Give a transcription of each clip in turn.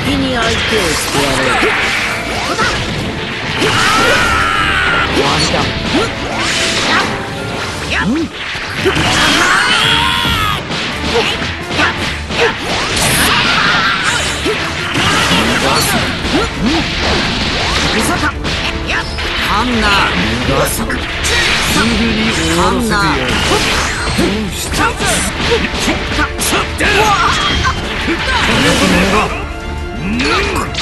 に相手をしてやろう。終わりだ。ハンナすぐに終わらせてやる。どうしたこの子めがまだ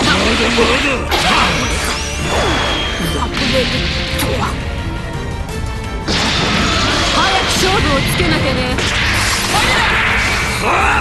早く勝負をつけなきゃね。